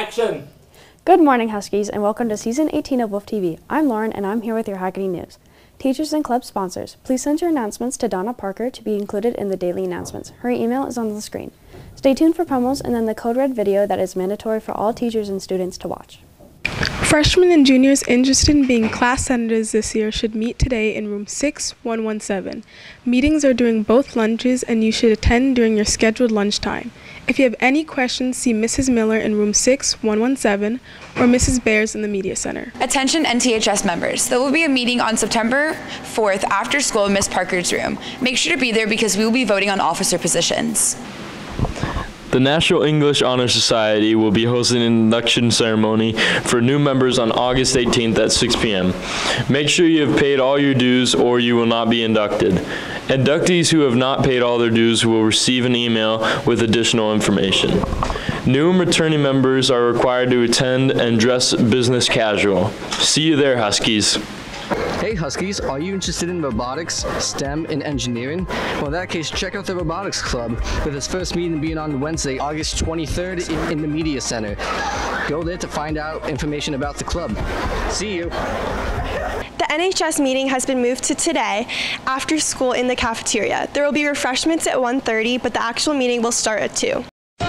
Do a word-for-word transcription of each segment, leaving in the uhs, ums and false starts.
Action! Good morning, Huskies, and welcome to Season eighteen of WOOF T V. I'm Lauren, and I'm here with your Hagerty News. Teachers and club sponsors, please send your announcements to Donna Parker to be included in the daily announcements. Her email is on the screen. Stay tuned for promos and then the Code Red video that is mandatory for all teachers and students to watch. Freshmen and juniors interested in being class senators this year should meet today in room six one one seven. Meetings are during both lunches, and you should attend during your scheduled lunchtime. If you have any questions, see Missus Miller in room six one one seven or Missus Bears in the Media Center. Attention N T H S members. There will be a meeting on September fourth after school in Miss Parker's room. Make sure to be there because we will be voting on officer positions. The National English Honor Society will be hosting an induction ceremony for new members on August eighteenth at six p m Make sure you have paid all your dues or you will not be inducted. Inductees who have not paid all their dues will receive an email with additional information. New and returning members are required to attend and dress business casual. See you there, Huskies. Hey Huskies, are you interested in robotics, STEM, and engineering? Well, in that case, check out the Robotics Club, with its first meeting being on Wednesday, August twenty-third in, in the Media Center. Go there to find out information about the club. See you. The N H S meeting has been moved to today after school in the cafeteria. There will be refreshments at one thirty, but the actual meeting will start at two.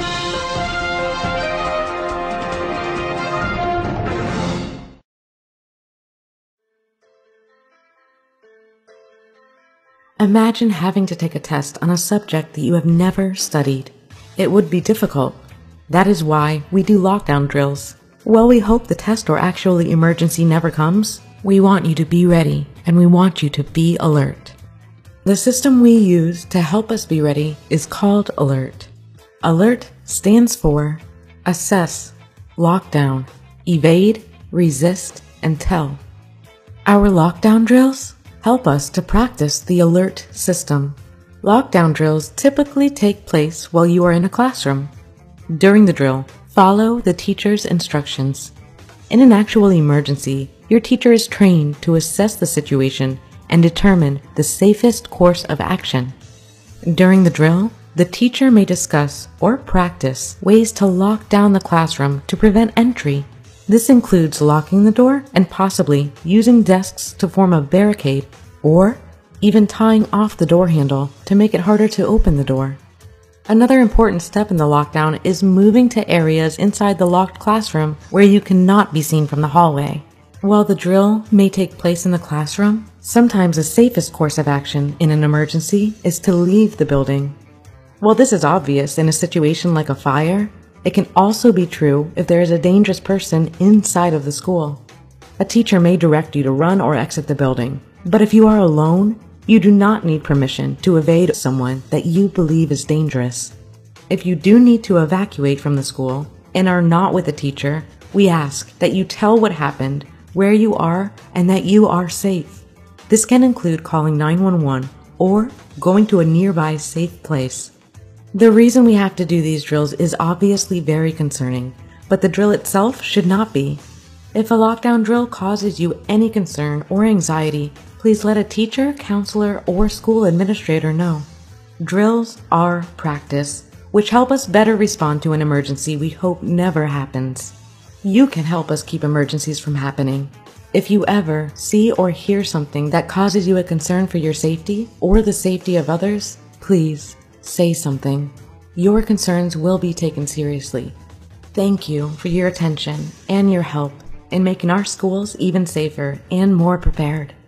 Imagine having to take a test on a subject that you have never studied. It would be difficult. That is why we do lockdown drills. While we hope the test or actual emergency never comes, we want you to be ready and we want you to be alert. The system we use to help us be ready is called ALERT. ALERT stands for Assess, Lockdown, Evade, Resist, and Tell. Our lockdown drills help us to practice the ALERT system. Lockdown drills typically take place while you are in a classroom. During the drill, follow the teacher's instructions. In an actual emergency, your teacher is trained to assess the situation and determine the safest course of action. During the drill, the teacher may discuss or practice ways to lock down the classroom to prevent entry. This includes locking the door and possibly using desks to form a barricade or even tying off the door handle to make it harder to open the door. Another important step in the lockdown is moving to areas inside the locked classroom where you cannot be seen from the hallway. While the drill may take place in the classroom, sometimes the safest course of action in an emergency is to leave the building. While this is obvious in a situation like a fire, it can also be true if there is a dangerous person inside of the school. A teacher may direct you to run or exit the building, but if you are alone, you do not need permission to evade someone that you believe is dangerous. If you do need to evacuate from the school and are not with a teacher, we ask that you tell what happened, where you are, and that you are safe. This can include calling nine one one or going to a nearby safe place. The reason we have to do these drills is obviously very concerning, but the drill itself should not be. If a lockdown drill causes you any concern or anxiety, please let a teacher, counselor, or school administrator know. Drills are practice, which help us better respond to an emergency we hope never happens. You can help us keep emergencies from happening. If you ever see or hear something that causes you a concern for your safety or the safety of others, please say something. Your concerns will be taken seriously. Thank you for your attention and your help in making our schools even safer and more prepared.